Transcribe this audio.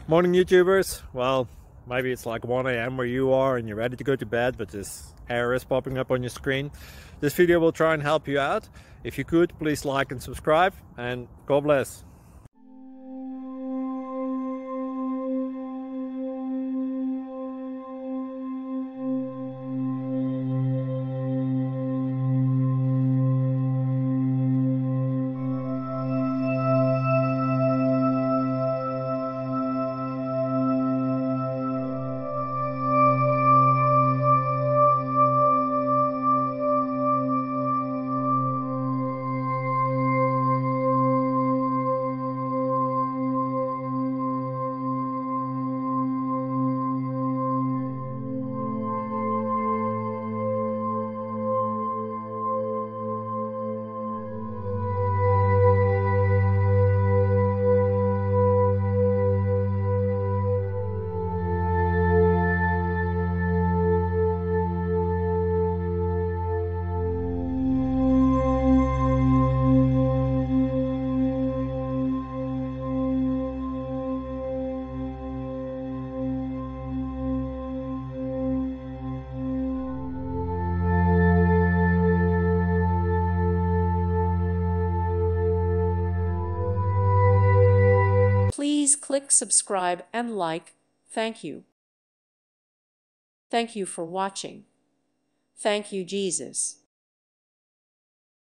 Morning YouTubers. Well, maybe it's like 1 a.m. where you are and you're ready to go to bed, but this error is popping up on your screen. This video will try and help you out. If you could, please like and subscribe, and God bless. Please click subscribe and like. Thank you. Thank you for watching. Thank you, Jesus.